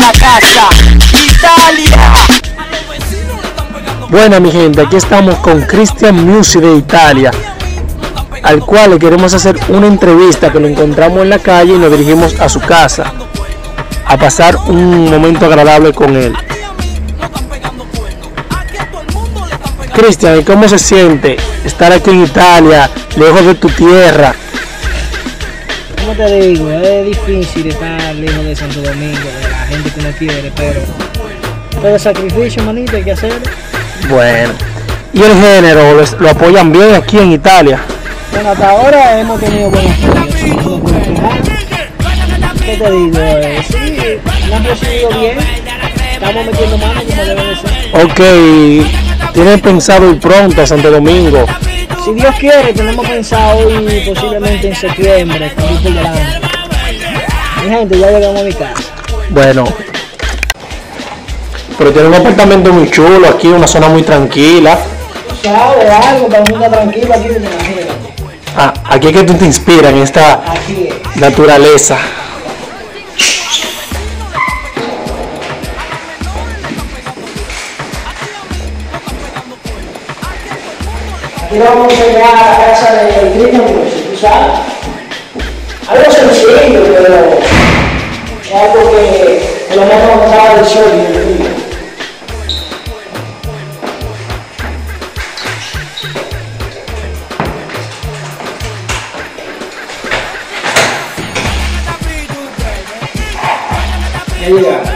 la casa, Italia. Bueno, mi gente, aquí estamos con Christian Music de Italia, al cual le queremos hacer una entrevista que lo encontramos en la calle y nos dirigimos a su casa a pasar un momento agradable con él. Christian, ¿cómo se siente estar aquí en Italia, lejos de tu tierra? ¿Cómo te digo? Es difícil estar lejos de Santo Domingo, de la gente que uno quiere, pero sacrificio, manito, hay que hacerlo. Bueno, ¿y el género lo apoyan bien aquí en Italia? Bueno, hasta ahora hemos tenido buenos apoyos. ¿Qué te digo? Sí, lo han recibido bien, estamos metiendo manos como debe de ser. Ok, ¿tienen pensado ir pronto a Santo Domingo? Si Dios quiere, tenemos pensado ir posiblemente en septiembre, con Dios por delante. Mi gente, ya llegamos a mi casa. Bueno, pero tiene un apartamento muy chulo aquí, una zona muy tranquila. ¿Sabes algo? Para uno estar tranquilo aquí desde la gente. Ah, aquí es que tú te inspiras en esta naturaleza. Aquí vamos a llegar a la casa de Christian Music, ¿tú sabes? Algo sencillo, pero es algo que lo hemos montado del sol y del frío. Ya llegamos.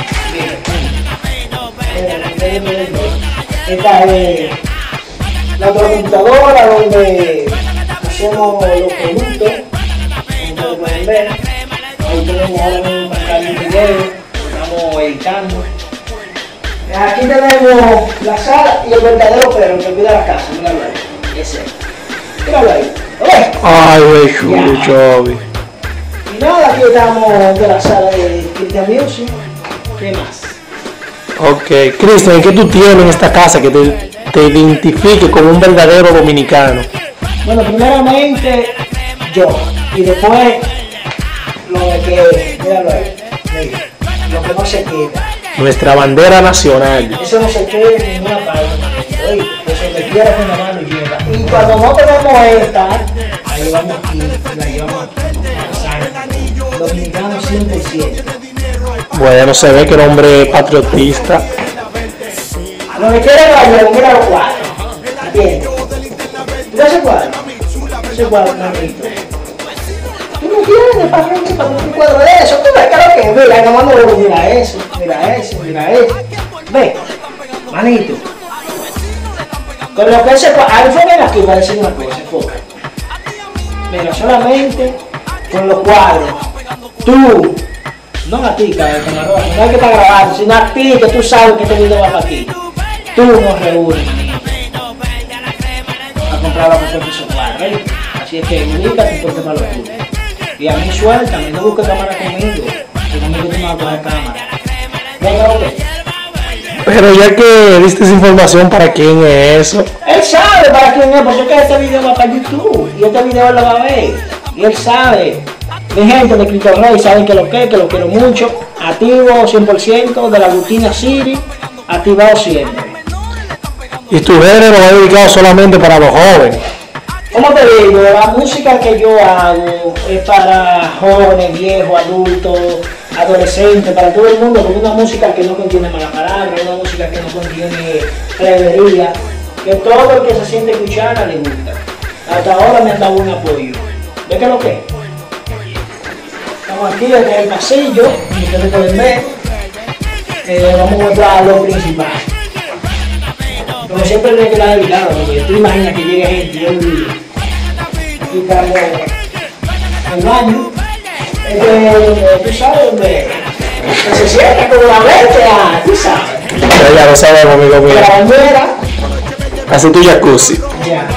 Esta es la otra computadora donde hacemos los productos, como ustedes pueden ver. Ahí tenemos ahora mismo un video, estamos editando. Aquí tenemos la sala y el verdadero perro que cuida la casa, míralo ahí. Ese. Míralo ahí. ¿Ves? Ay, güey, chulo. Y nada, aquí estamos de la sala de Christian Music. ¿Qué más? Ok, Christian, ¿qué tú tienes en esta casa que te identifique como un verdadero dominicano? Bueno, primeramente yo, y después lo de que, míralo ahí, mira, lo que no se queda. Nuestra bandera nacional. Eso no se queda en ninguna parte, manito, oye, eso te quiera con la mano y lleva. Y cuando no tenemos esta, la llevamos aquí, la llevamos aquí. Dominicano 100%. Bueno, se ve que el hombre es patriotista. Donde quiera la llevo, mira los cuadros. ¿Entiendes? ¿Tú ves ese cuadro? Ese cuadro, manito. Tú no tienes para un cuadro de eso. Tú ves que lo que es. Mira, no mando, mira eso, mira eso, mira eso. Ve, manito. Con lo que ese cuadro, enfoquen aquí para decir una cosa, enfoca. Mira, solamente con los cuadros. Tú. No a ti, camarón, no hay que estar grabando, sino a ti, que tú sabes que este video va para ti. Tú nos reúnes, a comprar la cuestión de su cuadro, ¿eh? Así es que ubícate porque para lo tuyo. Y a mí suéltame, no busques cámara conmigo, que conmigo tú no vas a coger cámara. Venga, ok. Pero ya que diste esa información, ¿para quién es eso? Él sabe para quién es, porque es que este video va para YouTube, y este video él lo va a ver, y él sabe. Mi gente de Cristo Rey saben que lo quiero mucho, activo 100% de la rutina City, activado siempre. Y tu género va dedicado solamente para los jóvenes. Como te digo, la música que yo hago es para jóvenes, viejos, adultos, adolescentes, para todo el mundo, con una música que no contiene malas palabras, una música que no contiene plebería, que todo el que se siente escuchar le gusta. Hasta ahora me han dado un apoyo. ¿Ves qué es lo que es? Estamos aquí desde el pasillo, como ustedes pueden ver. Vamos a mostrar lo principal. Como siempre no hay que dar dedicado, porque tú imaginas que llegue gente y yo aquí estamos en el baño. Tú sabes donde se sienta como la bestia, tú sabes. Ya lo sabemos, amigo mío. La bañera. Así tu jacuzzi. Ya.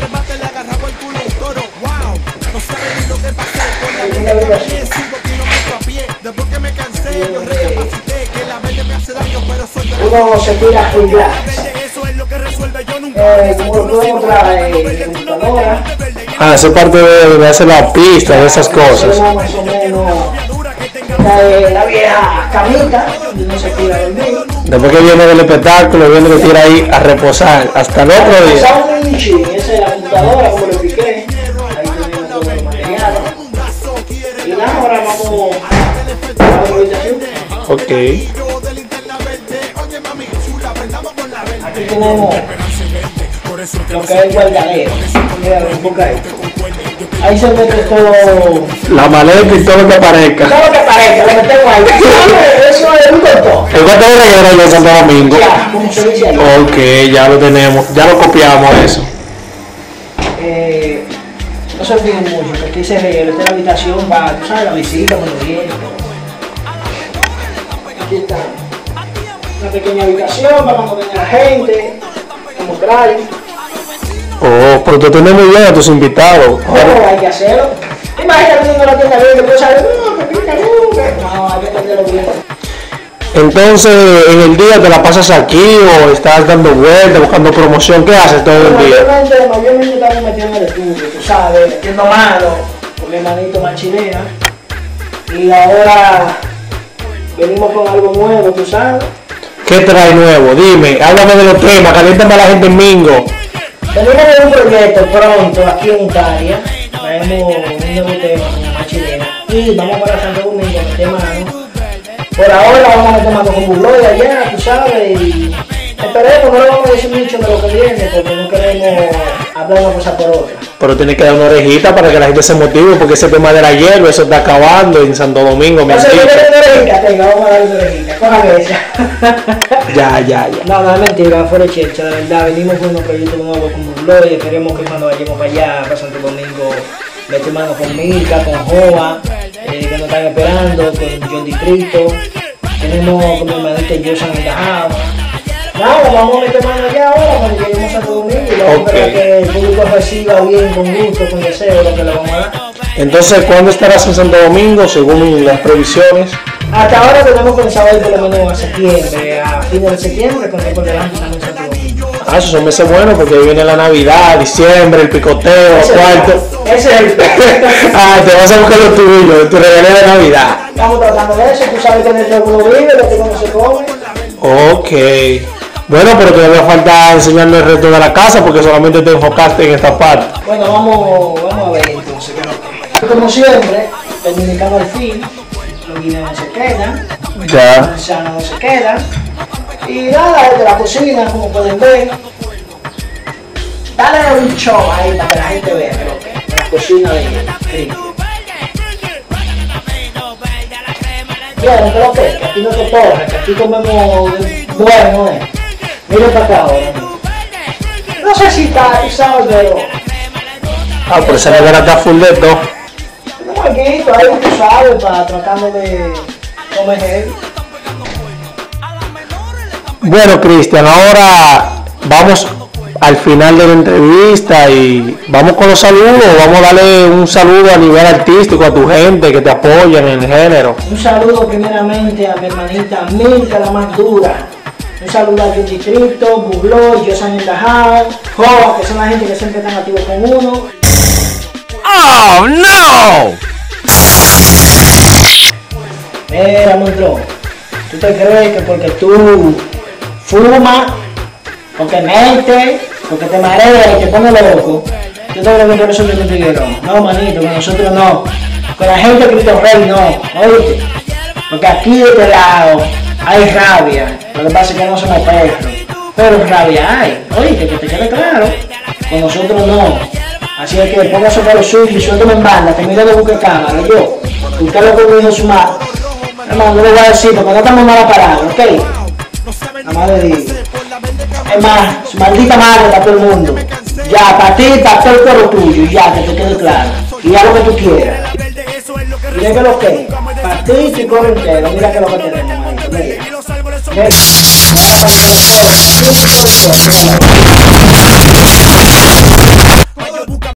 Uno se tira full blast. Uno trae computadora. Ah, esa parte de hacer la pista, de esas cosas. Más o menos La vieja camita, donde no se tira a dormir. Después que viene del espectáculo, viene que tira ahí a reposar hasta el otro día. Pasamos un ching, esa es la computadora, como lo expliqué. Ahí tenemos todos los materiales. Y nada, ahora vamos a la habitación. Ok. Aquí tenemos lo que es el guardadero. Mira, busca ahí. Ahí se mete todo. La maleta y todo lo que aparezca. Todo lo que parezca, lo metemos ahí. Eso es un doctor. El cuarto de reguero de Santo Domingo. Ya, como se dice ahí. Ok, ya lo tenemos, ya lo copiamos eso. No se olviden mucho, que aquí se reguero. Esta es la habitación para, tú sabes, la visita cuando viene. Aquí está. Una pequeña habitación para cuando venga la gente, como trae. Oh, pero tú tienes muy bien a tus invitados. No, hay que hacerlo. Imagínate cuando la tienda bien, después sale, no, que pica, no, hay que atenderlo bien. Entonces, en el día te la pasas aquí o estás dando vueltas, buscando promoción, ¿qué haces todo el día? Mayormente estamos metiendo en el estudio, tú sabes, metiendo mano con mi hermanito Machilena. Y ahora venimos con algo nuevo, tú sabes. ¿Qué trae nuevo? Dime, háblame de los temas, caliéntame a la gente en Mingo. Venimos de un proyecto pronto aquí en Italia. Traemos un nuevo tema con Machilena. Y vamos para Santo Domingo a meter mano. Por ahora vamos a meter mano con Burloy allá, tú sabes. Y esperemos, no le vamos a decir mucho de lo que viene porque no queremos hablar una cosa por otra. Pero tienes que dar una orejita para que la gente se motive, porque ese tema de la hierba, eso está acabando en Santo Domingo, me han Entonces, dicho. yo le orejita, tenga, vamos a darle una orejita, coja esa. Ya. No, es mentira, fuera de chelcha, de verdad, venimos con unos proyectos nuevos con Burloy, esperemos que cuando vayamos para allá, para Santo Domingo, mete mano con Milka, con Joa, que nos están esperando, con John Distrito, tenemos con mi hermanito Josan Engajado. Nada, vamos a meter mano allá ahora cuando lleguemos a Santo Domingo y vamos a esperar que el público reciba bien, con gusto, con deseo lo que le vamos a dar. Entonces, ¿cuándo estarás en Santo Domingo, según las previsiones? Hasta ahora tenemos pensado ir por lo menos a septiembre, a fines de septiembre, con el por delante estamos en Santo Domingo. Ah, esos son meses buenos porque ahí viene la Navidad, diciembre, el picoteo, cuarto. Ese es el plan. Ah, te vas a buscar lo tuyo, tu regalo de Navidad. Estamos tratando de eso, tú sabes que en el que uno vive, lo que uno se come. Ok. Bueno, pero todavía falta enseñarle el resto de la casa porque solamente te enfocaste en esta parte. Bueno, vamos a ver entonces. Como siempre, el dominicano al fin, los guineos no se quedan, Ya. los ancianos no se quedan. Y nada, desde la cocina, como pueden ver, dale un show ahí para que la gente vea que la cocina de Cristo. Vieron que aquí no te torre, que aquí comemos bueno, Mira para acá ahora. No sé si está, tú sabes, pero Ah, pero esa nevera está full de todo. un jueguito ahí, tú sabes, para tratando de comer heavy. Bueno, Cristian, ahora vamos al final de la entrevista y vamos con los saludos. Vamos a darle un saludo a nivel artístico a tu gente que te apoyan en el género. Un saludo primeramente a mi hermanita Milka, la más dura. Un saludo a John Distrito, Burloy, Josan Engajado, Joa, que son la gente que siempre están activos con uno. Oh no! Mira, monstruo, ¿tú te crees que porque tú fumas, porque metes, porque te mareas y te pones loco, tú te crees que por eso te consiguieron? No, manito, con nosotros no. Con la gente de Cristo Rey no, oíste. Porque aquí de este lado hay rabia. Lo que pasa es que no somos perros, pero rabia hay. Oíste, que te quede claro. Con nosotros no. Así es que póngase por lo suyo y suéltame en banda, te miro de busque cámara, yo. Usted lo que me dijo su madre. Hermano, no le voy a decir porque no estamos mala palabra, ¿ok? La madre digo. Es más, su maldita madre para todo el mundo. Ya, para ti, para todo el cuero tuyo, y ya, que te quede claro. Y haz lo que tú quieras. Y ve que lo que, para ti y tu coro entero, mira que lo que tenemos, manito, mira. Mira.